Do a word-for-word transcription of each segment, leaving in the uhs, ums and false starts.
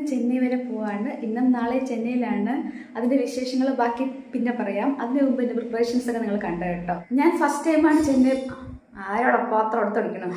ചെന്നൈ വരെ പോവാണ്. ഇന്നും നാളെ ചെന്നൈയിലാണ്. അതിന്റെ വിശേഷങ്ങൾ ബാക്കി പിന്നെ പറയാം. അതിന് മുമ്പ് എന്റെ പ്രിപ്പറേഷൻസ് ഒക്കെ നിങ്ങൾ കണ്ടു കേട്ടോ. ഞാൻ ഫസ്റ്റ് ടൈമാണ് ചെന്നൈ ആരോടൊപ്പം പാത്രം എടുത്തൊടിക്കണം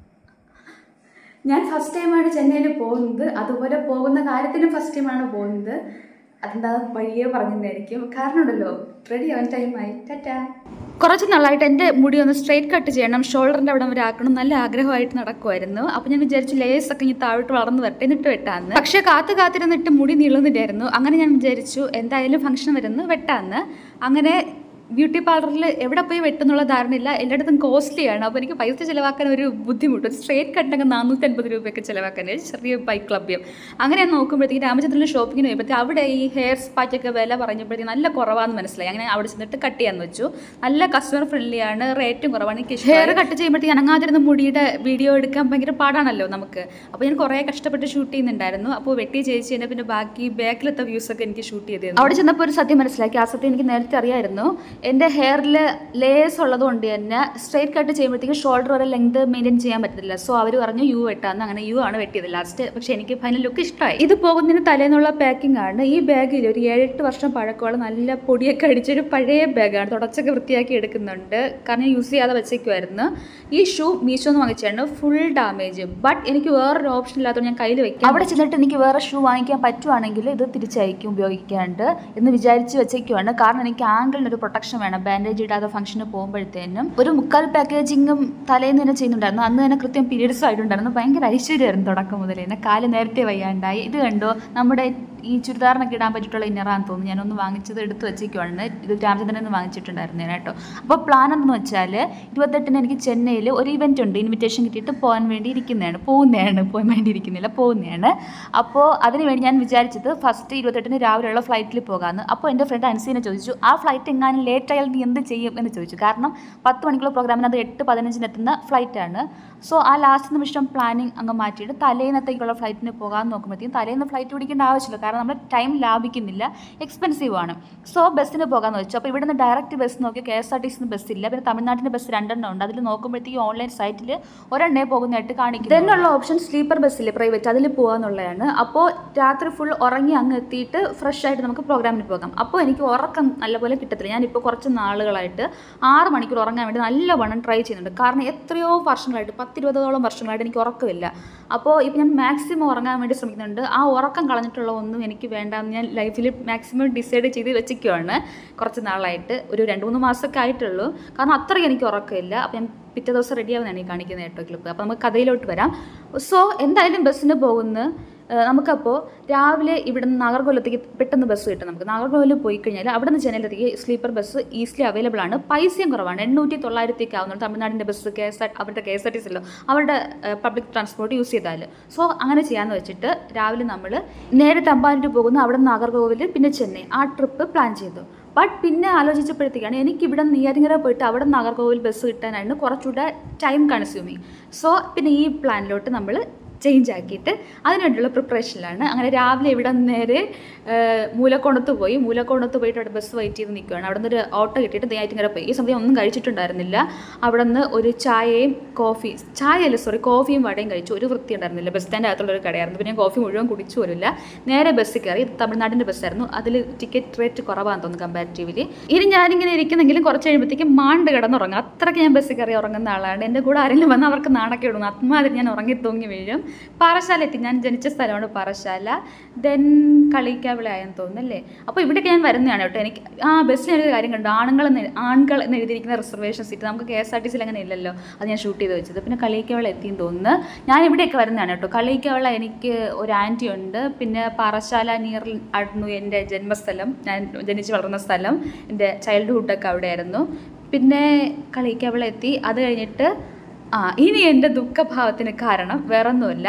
ഞാൻ ഫസ്റ്റ് ടൈമാണ് ചെന്നൈയിൽ പോകുന്നത്. അതുപോലെ പോകുന്ന കാര്യത്തിനും ഫസ്റ്റ് ടൈമാണ് പോകുന്നത്. അതെന്താ വഴിയേ പറഞ്ഞിട്ടായിരിക്കും. കാരണം ഉണ്ടല്ലോ റെഡി ആവാൻ ടൈമായി. ടാറ്റാ. കുറച്ച് നാളായിട്ട് എൻ്റെ മുടി ഒന്ന് സ്ട്രെയിറ്റ് കട്ട് ചെയ്യണം, ഷോൾഡറിൻ്റെ അവിടെ വരെ ആക്കണം, നല്ല ആഗ്രഹമായിട്ട് നടക്കുമായിരുന്നു. അപ്പോൾ ഞാൻ വിചാരിച്ചു ലേസ് ഒക്കെ ഇനി താഴോട്ട് വളർന്ന് വരട്ടെ എന്നിട്ട് വെട്ടാന്ന്. പക്ഷേ കാത്തു കാത്തിരുന്നിട്ട് മുടി നീളുന്നില്ലായിരുന്നു. അങ്ങനെ ഞാൻ വിചാരിച്ചു എന്തായാലും ഫംഗ്ഷൻ വരുന്നു വെട്ടാന്ന്. അങ്ങനെ ബ്യൂട്ടി പാർലറിൽ എവിടെ പോയി വെട്ടുന്നുള്ള ധാരണയില്ല. എല്ലായിടത്തും കോസ്റ്റ്ലിയാണ്. അപ്പോൾ എനിക്ക് പൈസ ചിലവാക്കാൻ ഒരു ബുദ്ധിമുട്ട്. സ്ട്രേറ്റ് കട്ടൊക്കെ നാനൂറ്റി അൻപത് രൂപയൊക്കെ ചിലവാക്കാൻ ചെറിയ ബൈക്ക് ലഭ്യം. അങ്ങനെ ഞാൻ നോക്കുമ്പോഴത്തേക്ക് രാമചന്ദ്രനിൽ ഷോപ്പിങ്ങിന് പോയപ്പോഴത്തേക്ക് അവിടെ ഈ ഹെയർ സ്പാറ്റൊക്കെ വില പറഞ്ഞപ്പോഴത്തേക്ക് നല്ല കുറവാണെന്ന് മനസ്സിലായി. അങ്ങനെ അവിടെ ചെന്നിട്ട് കട്ട് ചെയ്യാൻ വെച്ചു. നല്ല കസ്റ്റമർ ഫ്രണ്ട്ലി ആണ്, റേറ്റും കുറവാണ്. എനിക്ക് ഹെയർ കട്ട് ചെയ്യുമ്പോഴത്തേക്ക് അനങ്ങാതിരുന്ന മുടിയുടെ വീഡിയോ എടുക്കാൻ ഭയങ്കര പാടാണല്ലോ നമുക്ക്. അപ്പോൾ ഞാൻ കുറേ കഷ്ടപ്പെട്ട് ഷൂട്ട് ചെയ്യുന്നുണ്ടായിരുന്നു. അപ്പോൾ വെട്ടി ചേച്ചി തന്നെ പിന്നെ ബാക്കി ബാക്കിലത്തെ വ്യൂസൊക്കെ എനിക്ക് ഷൂട്ട് ചെയ്തിരുന്നു. അവിടെ ചെന്നപ്പോൾ ഒരു സത്യം മനസ്സിലാക്കി. ആ സത്യം എനിക്ക് നേരത്തെ അറിയായിരുന്നു. എൻ്റെ ഹെയറിൽ ലേസ് ഉള്ളതുകൊണ്ട് തന്നെ സ്ട്രേറ്റ് കട്ട് ചെയ്യുമ്പോഴത്തേക്കും ഷോൾഡർ വരെ ലെങ്ത് മെയിൻറ്റെയിൻ ചെയ്യാൻ പറ്റത്തില്ല. സോ അവർ പറഞ്ഞു യു വെട്ടാന്ന്. അങ്ങനെ യു ആണ് വെട്ടിയത് ലാസ്റ്റ്. പക്ഷേ എനിക്ക് ഫൈനൽ ലുക്ക് ഇഷ്ടമായി. ഇത് പോകുന്നതിന് തലേന്നുള്ള പാക്കിംഗ് ആണ്. ഈ ബാഗിൽ ഒരു ഏഴെട്ട് വർഷം പഴക്കമുള്ള നല്ല പൊടിയൊക്കെ അടിച്ചൊരു പഴയ ബാഗാണ്. തുടച്ചൊക്കെ വൃത്തിയാക്കി എടുക്കുന്നുണ്ട്. കാരണം യൂസ് ചെയ്യാതെ വെച്ചേക്കുമായിരുന്നു. ഈ ഷൂ മീഷോ എന്ന് വാങ്ങിച്ചാണ്. Full damage. ബട്ട് എനിക്ക് വേറൊരു ഓപ്ഷൻ ഇല്ലാത്തതുകൊണ്ട് ഞാൻ കയ്യിൽ വെക്കാം. അവിടെ ചെന്നിട്ട് എനിക്ക് വേറെ ഷൂ വാങ്ങിക്കാൻ പറ്റുവാണെങ്കിൽ ഇത് തിരിച്ചയക്കും ഉപയോഗിക്കാണ്ട് എന്ന് വിചാരിച്ച് വെച്ചേക്കുവാണ്. കാരണം എനിക്ക് ആംഗിളിനൊരു പ്രൊട്ടക്ഷൻ വേണം. ബാൻഡേജ് ഇടാതെ ഫംഗ്ഷന് പോകുമ്പോഴത്തേനും ഒരു മുക്കാൽ പാക്കേജിങ്ങും തലേന്ന് തന്നെ ചെയ്യുന്നുണ്ടായിരുന്നു. അന്ന് തന്നെ കൃത്യം പീരീഡ്സ് ആയിട്ടുണ്ടായിരുന്നു. ഭയങ്കര ഐശ്വര്യമായിരുന്നു തുടക്കം മുതൽ തന്നെ. കാല് നേരത്തെ വയ്യാണ്ടായി. ഇത് കണ്ടോ നമ്മുടെ ഈ ചുരിദാറിനൊക്കെ ഇടാൻ പറ്റിയിട്ടുള്ള ഇന്നറാന്ന് തോന്നുന്നു. ഞാനൊന്ന് വാങ്ങിച്ചത് എടുത്ത് വെച്ചേക്കുവാണ്. ഇത് രാമചന്ദ്രനിൽ നിന്ന് വാങ്ങിച്ചിട്ടുണ്ടായിരുന്നു ഞാൻ കേട്ടോ. അപ്പോൾ പ്ലാൻ എന്ന് വെച്ചാൽ ഇരുപത്തെട്ടിന് എനിക്ക് ചെന്നൈയിൽ ഒരു ഇവൻറ്റ് ഉണ്ട്. ഇൻവിറ്റേഷൻ കിട്ടിയിട്ട് പോകാൻ വേണ്ടി ഇരിക്കുന്നതാണ്. പോകുന്നതാണ് പോകാൻ വേണ്ടി ഇരിക്കുന്നില്ല പോകുന്നതാണ്. അപ്പോൾ അതിന് വേണ്ടി ഞാൻ വിചാരിച്ചത് ഫസ്റ്റ് ഇരുപത്തെട്ടിന് രാവിലെയുള്ള ഫ്ലൈറ്റിൽ പോകാമെന്ന്. അപ്പോൾ എൻ്റെ ഫ്രണ്ട് അൻസീനെ ചോദിച്ചു ആ ഫ്ലൈറ്റ് എങ്ങാനും ലേറ്റ് ആയാൽ നീ എന്ത് ചെയ്യും എന്ന് ചോദിച്ചു. കാരണം പത്ത് മണിക്കുള്ള പ്രോഗ്രാമിന് അത് എട്ട് പതിനഞ്ചിന് എത്തുന്ന ഫ്ലൈറ്റാണ്. സോ ആ ലാസ്റ്റ് നിമിഷം പ്ലാനിങ് അങ്ങ് മാറ്റിയിട്ട് തലേന്നത്തേക്കുള്ള ഫ്ലൈറ്റിന് പോകാൻ നോക്കുമ്പോഴത്തേക്കും തലേന്ന് ഫ്ലൈറ്റ് പിടിക്കേണ്ട ആവശ്യമില്ല. കാരണം നമ്മൾ ടൈം ലാഭിക്കുന്നില്ല, എക്സ്പെൻസീവ് ആണ്. സോ ബസ്സിന് പോകാമെന്ന് വെച്ചു. അപ്പോൾ ഇവിടെ നിന്ന് ഡയറക്റ്റ് ബസ് നോക്കി കെ എസ് ആർ ടി സിന്ന് ബസ്സില്ല. പിന്നെ തമിഴ്നാട്ടിൻ്റെ ബസ് രണ്ടെണ്ണം ഉണ്ട്. അതിൽ നോക്കുമ്പോഴത്തേക്കും ഓൺലൈൻ സൈറ്റിൽ ഒരെണ്ണേ പോകുന്നതായിട്ട് കാണിക്കും. ഇതിനുള്ള ഓപ്ഷൻ സ്ലീപ്പർ ബസ്സിൽ പ്രൈവറ്റ് അതിൽ പോകാമെന്നുള്ളതാണ്. അപ്പോൾ രാത്രി ഫുൾ ഉറങ്ങി അങ്ങ് എത്തിയിട്ട് ഫ്രഷ് ആയിട്ട് നമുക്ക് പ്രോഗ്രാമിന് പോകാം. അപ്പോൾ എനിക്ക് ഉറക്കം നല്ലപോലെ കിട്ടത്തില്ല. ഞാനിപ്പോൾ കുറച്ച് നാളുകളായിട്ട് ആറ് മണിക്കൂർ ഉറങ്ങാൻ വേണ്ടി നല്ലവണ്ണം ട്രൈ ചെയ്യുന്നുണ്ട്. കാരണം എത്രയോ വർഷങ്ങളായിട്ട് പത്തിരുപതോളം വർഷങ്ങളായിട്ട് എനിക്ക് ഉറക്കമില്ല. അപ്പോൾ ഇപ്പോൾ ഞാൻ മാക്സിമം ഉറങ്ങാൻ വേണ്ടി ശ്രമിക്കുന്നുണ്ട്. ആ ഉറക്കം കളഞ്ഞിട്ടുള്ള ഒന്നും എനിക്ക് വേണ്ടാന്ന് ഞാൻ ലൈഫിൽ മാക്സിമം ഡിസൈഡ് ചെയ്ത് വെച്ചിരിക്കുകയാണ് കുറച്ച് നാളായിട്ട്. ഒരു രണ്ട് മൂന്ന് മാസമൊക്കെ ആയിട്ടുള്ളൂ. കാരണം അത്രയ്ക്ക് എനിക്ക് ഉറക്കമില്ല. അപ്പോൾ ഞാൻ പിറ്റേ ദിവസം റെഡിയാവുന്നതാണ് ഈ കാണിക്കുന്ന കേട്ടോ ക്ലിപ്പ്. അപ്പോൾ നമുക്ക് കഥയിലോട്ട് വരാം. സോ എന്തായാലും ബസ്സിന് പോകുന്നു. നമുക്കപ്പോൾ രാവിലെ ഇവിടെ നിന്ന് നാഗർകോവിലത്തേക്ക് പെട്ടെന്ന് ബസ് കിട്ടും. നമുക്ക് നാഗർകോവിൽ പോയി കഴിഞ്ഞാൽ അവിടെ നിന്ന് ചെന്നൈയിലേക്ക് സ്ലീപ്പർ ബസ് ഈസിലി അവൈലബിൾ ആണ്. പൈസയും കുറവാണ്. എണ്ണൂറ്റി തൊള്ളായിരത്തേക്ക് ആവുന്നുണ്ട്. തമിഴ്നാടിൻ്റെ ബസ് കെ എസ് ആർ അവരുടെ കെ എസ് ആർ ടി സിയിലോ അവരുടെ പബ്ലിക് ട്രാൻസ്പോർട്ട് യൂസ് ചെയ്താൽ. സോ അങ്ങനെ ചെയ്യാമെന്ന് വെച്ചിട്ട് രാവിലെ നമ്മൾ നേരെ തമ്പാനൂർ പോകുന്നു. അവിടെ നിന്ന് നാഗർകോവിൽ പിന്നെ ചെന്നൈ ആ ട്രിപ്പ് പ്ലാൻ ചെയ്തു. ബട്ട് പിന്നെ ആലോചിച്ചപ്പോഴത്തേക്കാണ് എനിക്കിവിടെ നെയ്യാറ്റിൻകര പോയിട്ട് അവിടെ നാഗർകോവിൽ ബസ് കിട്ടാനായിരുന്നു കുറച്ചുകൂടെ ടൈം കൺസ്യൂമിങ്. സോ പിന്നെ ഈ പ്ലാനിലോട്ട് നമ്മൾ ചേഞ്ച് ആക്കിയിട്ട് അതിനുവേണ്ടിയുള്ള പ്രിപ്പറേഷനിലാണ്. അങ്ങനെ രാവിലെ ഇവിടെ നേരെ മൂലക്കോണത്ത് പോയി. മൂലക്കോണത്ത് പോയിട്ട് അവിടെ ബസ് വെയിറ്റ് ചെയ്ത് നിൽക്കുകയാണ്. അവിടെ നിന്ന് ഒരു ഓട്ടോ കിട്ടിയിട്ട് നെയ്യാറ്റിൻകര പോയി. ഈ സമയം ഒന്നും കഴിച്ചിട്ടുണ്ടായിരുന്നില്ല. അവിടെ നിന്ന് ഒരു ചായയും കോഫി ചായയല്ല സോറി കോഫിയും വടയും കഴിച്ചു. ഒരു വൃത്തി ഉണ്ടായിരുന്നില്ല. ബസ് സ്റ്റാൻഡ് അകത്തുള്ളൊരു കടയായിരുന്നു. പിന്നെ കോഫി മുഴുവൻ കുടിച്ചു പോലില്ല. നേരെ ബസ്സിൽ കയറി. തമിഴ്നാടിൻ്റെ ബസ്സായിരുന്നു. അതിൽ ടിക്കറ്റ് റേറ്റ് കുറവാണെന്ന് തോന്നുന്നു കമ്പാരിറ്റീവ്ലി. ഇനി ഞാനിങ്ങനെ ഇരിക്കുന്നെങ്കിലും കുറച്ച് കഴിയുമ്പോഴത്തേക്കും മാണ്ട് കിടന്നുറങ്ങും. അത്രയ്ക്ക് ഞാൻ ബസ്സിൽ കയറി ഉറങ്ങുന്ന ആളാണ്. എൻ്റെ കൂടെ ആരെങ്കിലും വന്നാൽ അവർക്ക് നാണൊക്കെ ഇടുന്നു. അത്മാതിരി ഞാൻ ഉറങ്ങി തൂങ്ങി വീഴും. പാറശാല എത്തി. ഞാൻ ജനിച്ച സ്ഥലമാണ് പാറശാല. ദെൻ കളിക്കാവിളയായെന്ന് തോന്നുന്നല്ലേ. അപ്പോൾ ഇവിടേക്ക് ഞാൻ വരുന്നതാണ് കേട്ടോ. എനിക്ക് ആ ബസ്സിനൊരു കാര്യം കണ്ടു. ആണുങ്ങൾ ആൺകൾ എന്ന് എഴുതിയിരിക്കുന്ന റിസർവേഷൻ സീറ്റ് നമുക്ക് കെ എസ് ആർ ടി സിയിൽ അങ്ങനെ ഇല്ലല്ലോ. അത് ഞാൻ ഷൂട്ട് ചെയ്ത് വെച്ചത്. പിന്നെ കളിക്കാവിള എത്തിയെന്ന് തോന്നുന്നു. ഞാൻ ഇവിടെയൊക്കെ വരുന്നതാണ് കേട്ടോ. കളിക്കാവിള എനിക്ക് ഒരു ആൻറ്റി ഉണ്ട്. പിന്നെ പാറശാല നിയറിൽ ആയിരുന്നു എൻ്റെ ജന്മസ്ഥലം. ഞാൻ ജനിച്ച് വളർന്ന സ്ഥലം. എൻ്റെ ചൈൽഡ്ഹുഡൊക്കെ അവിടെയായിരുന്നു. പിന്നെ കളിക്കാവിള എത്തി. അത് കഴിഞ്ഞിട്ട് ആ ഇനി എൻ്റെ ദുഃഖഭാവത്തിന് കാരണം വേറൊന്നുമില്ല.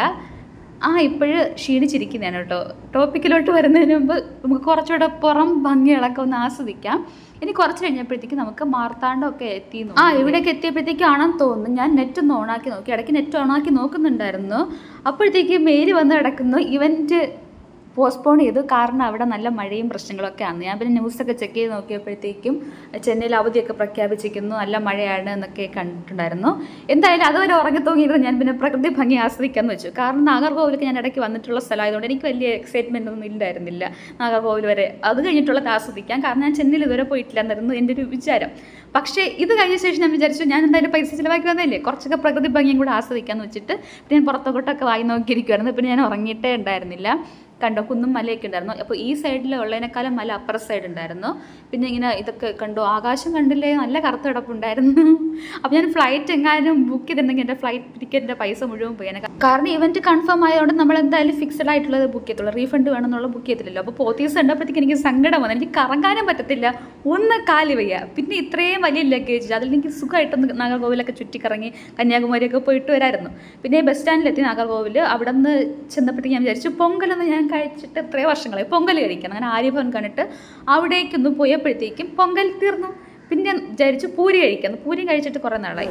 ആ ഇപ്പോഴും ക്ഷീണിച്ചിരിക്കുന്നതാണ് കേട്ടോ. ടോപ്പിക്കിലോട്ട് വരുന്നതിന് മുമ്പ് നമുക്ക് കുറച്ചുകൂടെ പുറം ഭംഗികളൊക്കെ ഒന്ന് ആസ്വദിക്കാം. ഇനി കുറച്ച് കഴിഞ്ഞപ്പോഴത്തേക്ക് നമുക്ക് മാർത്താണ്ഡമൊക്കെ എത്തി. ആ ഇവിടേക്ക് എത്തിയപ്പോഴത്തേക്കാണെന്ന് തോന്നുന്നു. ഞാൻ നെറ്റ് ഒന്ന് ഓണാക്കി നോക്കി. ഇടയ്ക്ക് നെറ്റ് ഓണാക്കി നോക്കുന്നുണ്ടായിരുന്നു. അപ്പോഴത്തേക്ക് മേരി വന്ന് കിടക്കുന്നു. ഇവൻറ്റ് പോസ്റ്റ്പോൺ ചെയ്തു. കാരണം അവിടെ നല്ല മഴയും പ്രശ്നങ്ങളൊക്കെ ആണ്. ഞാൻ പിന്നെ ന്യൂസൊക്കെ ചെക്ക് ചെയ്ത് നോക്കിയപ്പോഴത്തേക്കും ചെന്നൈയിൽ അവധിയൊക്കെ പ്രഖ്യാപിച്ചിരിക്കുന്നു, നല്ല മഴയാണ് എന്നൊക്കെ കണ്ടിട്ടുണ്ടായിരുന്നു. എന്തായാലും അതുവരെ ഉറങ്ങി തൂങ്ങിയിരുന്നു. ഞാൻ പിന്നെ പ്രകൃതി ഭംഗി ആസ്വദിക്കാമെന്ന് വെച്ചു. കാരണം നാഗർകോവിലൊക്കെ ഞാൻ ഇടയ്ക്ക് വന്നിട്ടുള്ള സ്ഥലമായതുകൊണ്ട് എനിക്ക് വലിയ എക്സൈറ്റ്മെൻ്റ് ഒന്നും ഇല്ലായിരുന്നില്ല നാഗർകോവിൽ വരെ. അത് കഴിഞ്ഞിട്ടുള്ളത് ആസ്വദിക്കാം, കാരണം ഞാൻ ചെന്നൈയിൽ ഇതുവരെ പോയിട്ടില്ലെന്നായിരുന്നു എൻ്റെ ഒരു വിചാരം. പക്ഷേ ഇത് കഴിഞ്ഞ ശേഷം ഞാൻ വിചാരിച്ചു ഞാൻ എന്തായാലും പൈസ ചിലവാക്കി വന്നതല്ലേ, കുറച്ചൊക്കെ പ്രകൃതി ഭംഗിയും കൂടെ ആസ്വദിക്കാമെന്ന് വെച്ചിട്ട് പിന്നെ ഞാൻ പുറത്തോട്ടൊക്കെ വായി നോക്കിയിരിക്കുമായിരുന്നു. പിന്നെ ഞാൻ ഉറങ്ങിയിട്ടേ ഉണ്ടായിരുന്നില്ല. കണ്ടോ, കുന്നും മലയൊക്കെ ഉണ്ടായിരുന്നു. അപ്പോൾ ഈ സൈഡിൽ ഉള്ളതിനേക്കാളും മല അപ്പുറ സൈഡ് ഉണ്ടായിരുന്നു. പിന്നെ ഇങ്ങനെ ഇതൊക്കെ കണ്ടോ, ആകാശം കണ്ടില്ലേ, നല്ല കറുത്ത കിടപ്പുണ്ടായിരുന്നു. അപ്പോൾ ഞാൻ ഫ്ലൈറ്റ് എങ്ങാനും ബുക്ക് ചെയ്തിട്ടുണ്ടെങ്കിൽ എൻ്റെ ഫ്ലൈറ്റ് ടിക്കറ്റിൻ്റെ പൈസ മുഴുവൻ പോയി. കാരണം ഇവൻറ്റ് കൺഫേം ആയതുകൊണ്ട് നമ്മൾ എന്തായാലും ഫിക്സഡ് ആയിട്ടുള്ളത് ബുക്ക് ചെയ്യത്തുള്ളൂ, റീഫണ്ട് വേണമെന്നുള്ള ബുക്ക് ചെയ്തില്ലല്ലോ. അപ്പോൾ പോത്തീസ് ഉണ്ടപ്പോഴത്തേക്ക് എനിക്ക് സങ്കടം വന്നു. എനിക്ക് കറങ്ങാനും പറ്റത്തില്ല, ഒന്ന് കാല് വയ്യ. പിന്നെ ഇത്രയും വലിയ ലഗേജ്, അതിൽ എനിക്ക് സുഖമായിട്ടൊന്ന് നാഗർകോവിലൊക്കെ ചുറ്റിക്കറങ്ങി കന്യാകുമാരിയൊക്കെ പോയിട്ട് വരായിരുന്നു. പിന്നെ ബസ് സ്റ്റാൻഡിലെത്തി നാഗർകോവിൽ. അവിടെ നിന്ന് ചെന്നപ്പോഴത്തേക്ക് ഞാൻ വിചാരിച്ചു പൊങ്കലൊന്ന് ഞാൻ കഴിച്ചിട്ട് എത്രയോ വർഷങ്ങളായി പൊങ്കൽ കഴിക്കണം. അങ്ങനെ ആര്യഭവൻ കണ്ടിട്ട് അവിടേക്കൊന്ന് പോയപ്പോഴത്തേക്കും പൊങ്കൽ തീർന്നു. പിന്നെ ഞാൻ വിചാരിച്ചു പൂരി കഴിക്കാം. പൂരി കഴിച്ചിട്ട് കുറേ നാളായി.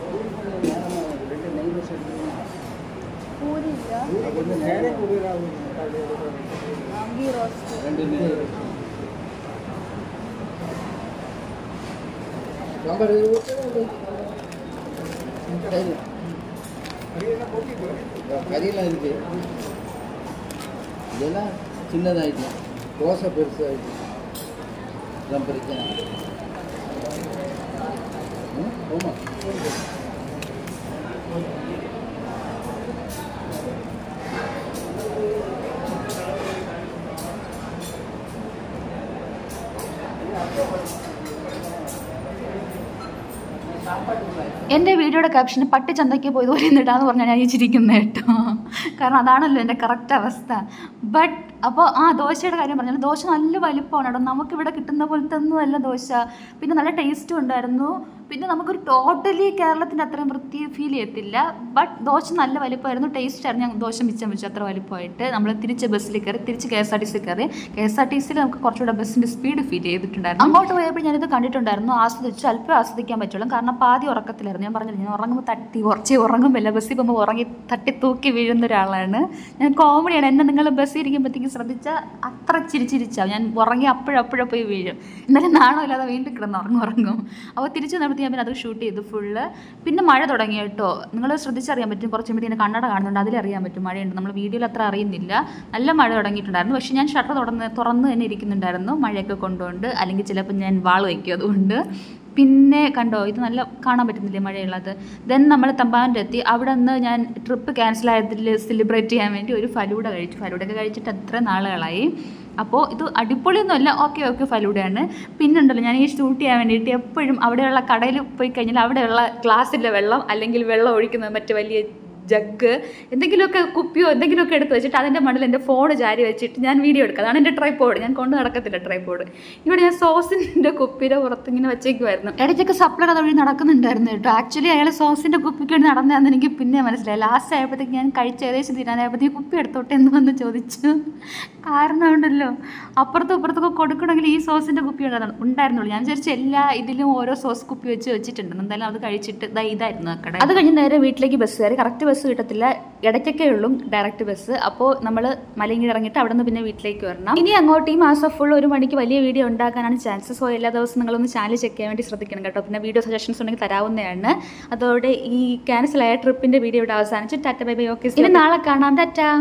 இதெல்லாம் சின்னதாயிட்டு தோசை பெருசாகிட்டு இதான் பிரச்சனை. ஆமாம், എൻ്റെ വീഡിയോയുടെ ക്യാപ്ഷന് പട്ടി ചന്തയ്ക്ക് പോയത് പോലെ എന്നിട്ടാന്ന് പറഞ്ഞാൽ ഞാൻ ചിരിക്കുന്നത് കേട്ടോ. കാരണം അതാണല്ലോ എൻ്റെ കറക്റ്റ് അവസ്ഥ. ബട്ട് അപ്പോൾ ആ ദോശയുടെ കാര്യം പറഞ്ഞാൽ ദോശ നല്ല വലിപ്പമാണ് കേട്ടോ. നമുക്കിവിടെ കിട്ടുന്ന പോലത്തെ ഒന്നുമല്ല ദോശ. പിന്നെ നല്ല ടേസ്റ്റും ഉണ്ടായിരുന്നു. പിന്നെ നമുക്കൊരു ടോട്ടലി കേരളത്തിൻ്റെ അത്രയും വൃത്തി ഫീൽ ചെയ്യത്തില്ല. ബട്ട് ദോശ നല്ല വലിപ്പമായിരുന്നു, ടേസ്റ്റ് ആയിരുന്നു. ഞാൻ ദോശ മിച്ചം വെച്ചു അത്ര വലിപ്പമായിട്ട്. നമ്മൾ തിരിച്ച് ബസ്സിൽ കയറി, തിരിച്ച് K S R T C കയറി. കെ എസ് ആർ ടി സിയിൽ നമുക്ക് കുറച്ചുകൂടെ ബസ്സിൻ്റെ സ്പീഡ് ഫീൽ ചെയ്തിട്ടുണ്ടായിരുന്നു. അങ്ങോട്ട് പോയപ്പോൾ ഞാനിത് കണ്ടിട്ടുണ്ടായിരുന്നു, ആസ്വദിച്ചു. അല്പം ആസ്വദിക്കാൻ പറ്റുള്ളൂ, കാരണം പാതി ഉറക്കത്തിലായിരുന്നു. ഞാൻ പറഞ്ഞില്ല, ഞാൻ ഉറങ്ങുമ്പോൾ തട്ടി കുറച്ച് ഉറങ്ങുമ്പോൾ ബസ്സിൽ പോകുമ്പോൾ ഉറങ്ങി തട്ടി തൂക്കി വീഴുന്ന ഒരാളാണ് ഞാൻ. കോമഡിയാണ്. എന്നെ നിങ്ങൾ ബസ്സിൽ ഇരിക്കുമ്പോഴത്തേക്കും ശ്രദ്ധിച്ചാൽ അത്ര ചിരിച്ചിരിച്ചാവും. ഞാൻ ഉറങ്ങി അപ്പോഴപ്പോഴും പോയി വീഴും. എന്നാലും നാണമില്ലാതെ വീണ്ടും കിടന്ന് ഉറങ്ങും ഉറങ്ങും അപ്പോൾ തിരിച്ച് നടത്തി ഞാൻ പിന്നെ അത് ഷൂട്ട് ചെയ്തു ഫുള്ള്. പിന്നെ മഴ തുടങ്ങി കേട്ടോ. നിങ്ങൾ ശ്രദ്ധിച്ചറിയാൻ പറ്റും, കുറച്ച് മുമ്പ് ഇതിൻ്റെ കണ്ണട കാണുന്നുണ്ട്, അതിലറിയാൻ പറ്റും മഴയുണ്ട്. നമ്മൾ വീഡിയോയിൽ അത്ര അറിയുന്നില്ല. നല്ല മഴ തുടങ്ങിയിട്ടുണ്ടായിരുന്നു. പക്ഷേ ഞാൻ ഷട്ടർ തുറന്ന് തുറന്ന് തന്നെ ഇരിക്കുന്നുണ്ടായിരുന്നു, മഴയൊക്കെ കൊണ്ടുകൊണ്ട്. അല്ലെങ്കിൽ ചിലപ്പോൾ ഞാൻ വാൾ വയ്ക്കും അതുകൊണ്ട്. പിന്നെ കണ്ടോ, ഇത് നല്ല കാണാൻ പറ്റുന്നില്ലേ മഴയുള്ളത്. ദെൻ നമ്മൾ തമ്പാനൂരെത്തി. അവിടെ നിന്ന് ഞാൻ ട്രിപ്പ് ക്യാൻസൽ ആയതിൽ സെലിബ്രേറ്റ് ചെയ്യാൻ വേണ്ടി ഒരു ഫലൂഡ കഴിച്ചു. ഫലൂഡയൊക്കെ കഴിച്ചിട്ട് എത്ര നാളുകളായി. അപ്പോൾ ഇത് അടിപൊളിയൊന്നുമല്ല, ഓക്കെ ഓക്കെ ഫലൂഡയാണ്. പിന്നെ ഉണ്ടല്ലോ, ഞാൻ ഈ ഷൂട്ട് ചെയ്യാൻ വേണ്ടിയിട്ട് എപ്പോഴും അവിടെയുള്ള കടയിൽ പോയി കഴിഞ്ഞാൽ അവിടെയുള്ള ഗ്ലാസ്സിലെ വെള്ളം അല്ലെങ്കിൽ വെള്ളം ഒഴിക്കുന്നത് മറ്റു വലിയ ജഗ് എന്തെങ്കിലുമൊക്കെ കുപ്പിയോ എന്തെങ്കിലുമൊക്കെ എടുത്ത് വെച്ചിട്ട് അതിൻ്റെ മണ്ണിൽ എൻ്റെ ഫോൺ ചാരി വെച്ചിട്ട് ഞാൻ വീഡിയോ എടുക്കുക. അതാണ് എൻ്റെ ട്രൈപോഡ്. ഞാൻ കൊണ്ട് നടക്കത്തില്ല ട്രൈപോഡ്. ഇവിടെ ഞാൻ സോസിൻ്റെ കുപ്പിയുടെ പുറത്ത് ഇങ്ങനെ വെച്ചേക്കുമായിരുന്നു. ഇടയ്ക്കൊക്കെ സപ്ലർ അത് വഴി നടക്കുന്നുണ്ടായിരുന്നു കേട്ടോ. ആക്ച്വലി അയാൾ സോസിൻ്റെ കുപ്പിക്ക് വേണ്ടി നടന്നതെന്ന് എനിക്ക് പിന്നെ മനസ്സിലായി. ലാസ്റ്റ് ആയപ്പോഴത്തേക്ക് ഞാൻ കഴിച്ച് ഏകദേശം തീരാനായപ്പോഴത്തേക്ക് കുപ്പി എടുത്തോട്ടെ എന്ന് വന്ന് ചോദിച്ചു. കാരണം ഉണ്ടല്ലോ, അപ്പുറത്തും ഇപ്പുറത്തൊക്കെ കൊടുക്കണമെങ്കിൽ ഈ സോസിൻ്റെ കുപ്പി ഉണ്ടായിരുന്നുള്ളൂ. ഞാൻ വിചാരിച്ചു എല്ലാ ഇതിലും ഓരോ സോസ് കുപ്പി വെച്ച് വെച്ചിട്ടുണ്ട്. എന്തായാലും അത് കഴിച്ചിട്ട് ഇതാ ഇതായിരുന്നു ആ കട. അത് കഴിഞ്ഞ് നേരെ വീട്ടിലേക്ക് ബസ് കയറി. കറക്റ്റ് ബസ് കിട്ടത്തില്ല, ഇടയ്ക്കൊക്കെ ഉള്ളൂ ഡയറക്റ്റ് ബസ്. അപ്പോൾ നമ്മൾ മലയിങ്ങി ഇറങ്ങിയിട്ട് അവിടെ നിന്ന് പിന്നെ വീട്ടിലേക്ക് വരണം. ഇനി അങ്ങോട്ട് ഈ മാസം ഫുൾ ഒരു മണിക്ക് വലിയ വീഡിയോ ഉണ്ടാക്കാനാണ് ചാൻസസ്. സോ എല്ലാ ദിവസവും നിങ്ങളൊന്ന് ചാനൽ ചെക്ക് ചെയ്യാൻ വേണ്ടി ശ്രദ്ധിക്കണം കേട്ടോ. പിന്നെ വീഡിയോ സജഷൻസ് ഉണ്ടെങ്കിൽ തരാവുന്നതാണ്. അതോടെ ഈ ക്യാൻസൽ ആയ ട്രിപ്പിൻ്റെ വീഡിയോ ഇവിടെ അവസാനിച്ച് ടാറ്റ ബൈ ബൈ ഓക്കെ. ഇനി നാളെ കാണാം. ടാറ്റ.